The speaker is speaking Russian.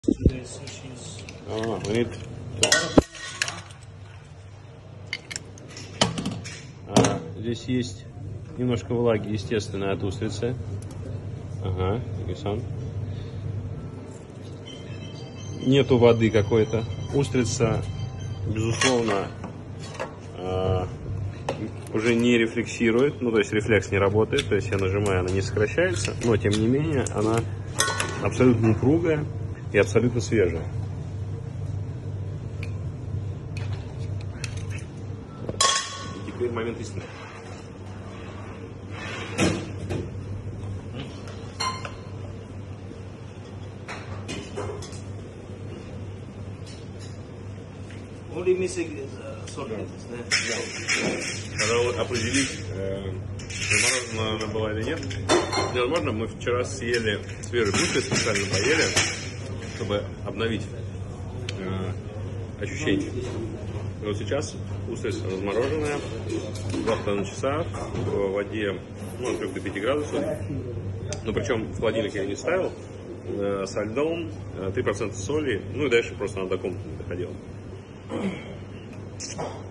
We need здесь есть немножко влаги, естественно, от устрицы. Ага, нету воды какой-то. Устрица, безусловно, уже не рефлексирует, ну то есть рефлекс не работает, то есть я нажимаю, она не сокращается, но тем не менее она абсолютно упругая и абсолютно свежая. И теперь момент истины. Only missing is salt. Когда определить, замороженная она была или нет, невозможно, мы вчера съели свежий устриц, специально поели, чтобы обновить ощущения. И вот сейчас устрица размороженная, 2,5 часа в воде, ну, от 3 до 5 градусов. Но причем в холодильник я не ставил, со льдом, 3% соли, ну и дальше просто она до комнаты не доходила.